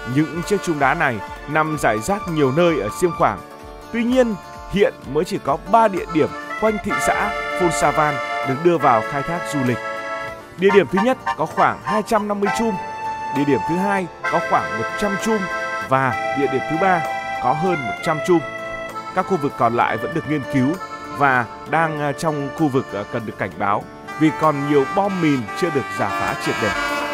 Những chiếc chum đá này nằm rải rác nhiều nơi ở Xiêm Khoảng. Tuy nhiên, hiện mới chỉ có 3 địa điểm quanh thị xã Phôn Sa Van được đưa vào khai thác du lịch. Địa điểm thứ nhất có khoảng 250 chum, địa điểm thứ hai có khoảng 100 chum và địa điểm thứ ba có hơn 100 chum. Các khu vực còn lại vẫn được nghiên cứu và đang trong khu vực cần được cảnh báo vì còn nhiều bom mìn chưa được rà phá triệt để.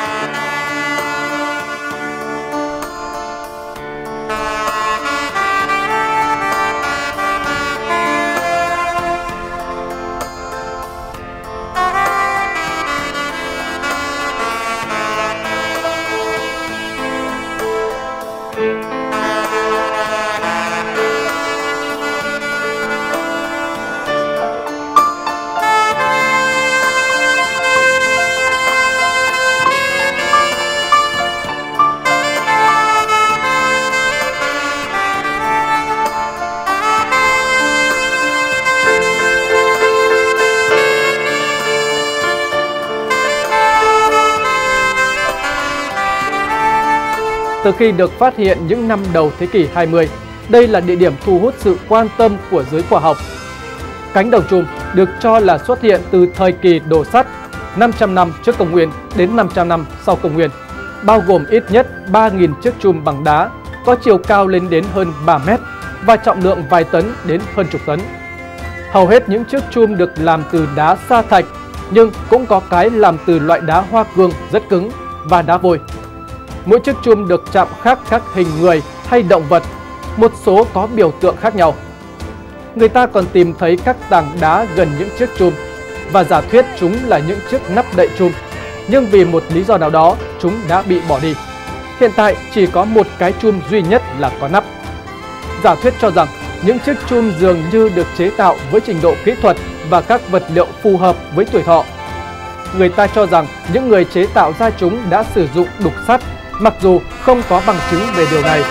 Từ khi được phát hiện những năm đầu thế kỷ 20, đây là địa điểm thu hút sự quan tâm của giới khoa học. Cánh đồng chum được cho là xuất hiện từ thời kỳ đổ sắt 500 năm trước công nguyên đến 500 năm sau công nguyên, bao gồm ít nhất 3.000 chiếc chum bằng đá có chiều cao lên đến hơn 3 mét và trọng lượng vài tấn đến hơn chục tấn. Hầu hết những chiếc chum được làm từ đá sa thạch, nhưng cũng có cái làm từ loại đá hoa cương rất cứng và đá vôi. Mỗi chiếc chum được chạm khắc các hình người hay động vật, một số có biểu tượng khác nhau. Người ta còn tìm thấy các tảng đá gần những chiếc chum và giả thuyết chúng là những chiếc nắp đậy chum, nhưng vì một lý do nào đó chúng đã bị bỏ đi. Hiện tại chỉ có một cái chum duy nhất là có nắp. Giả thuyết cho rằng những chiếc chum dường như được chế tạo với trình độ kỹ thuật và các vật liệu phù hợp với tuổi thọ. Người ta cho rằng những người chế tạo ra chúng đã sử dụng đục sắt, mặc dù không có bằng chứng về điều này.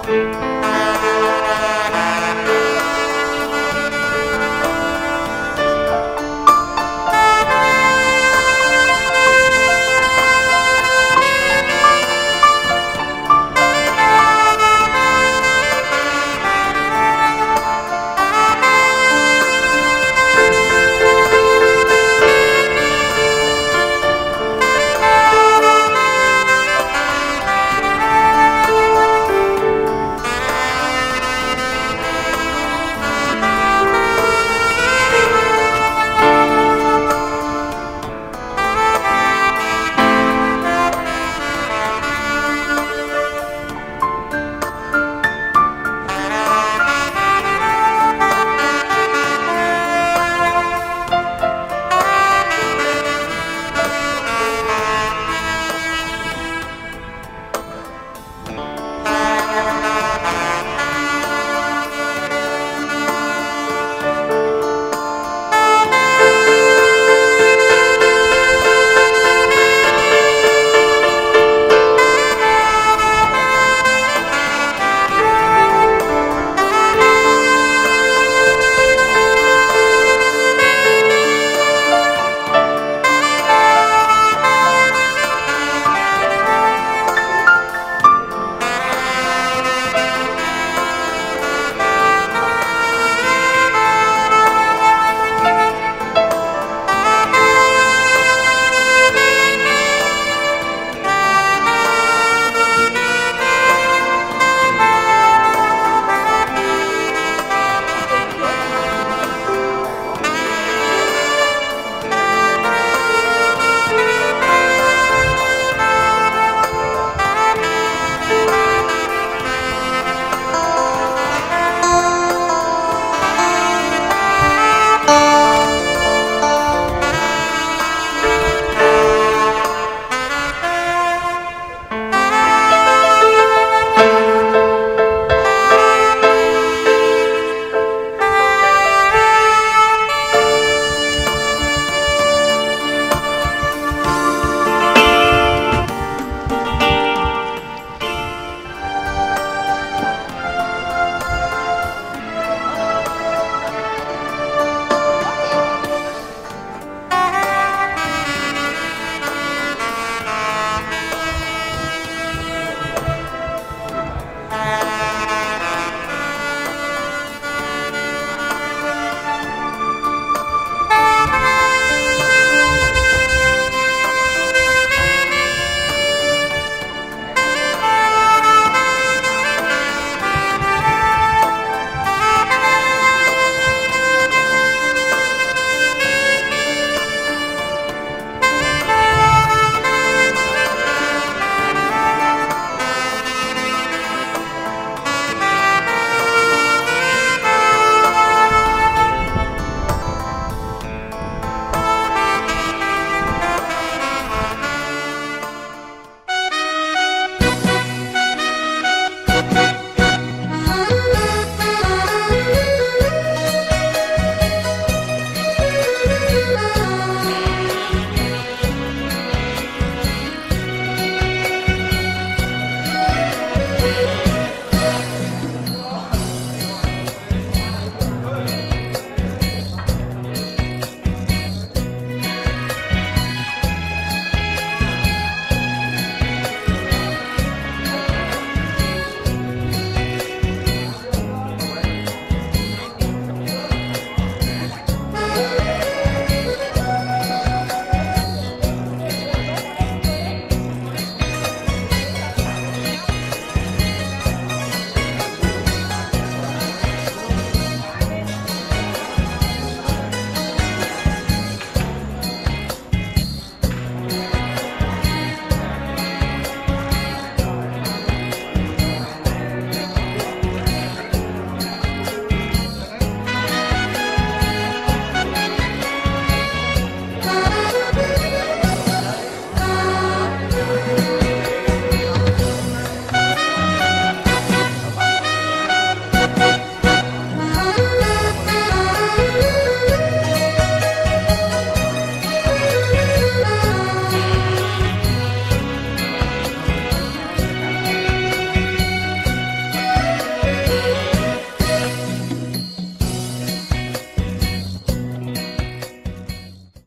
Chào.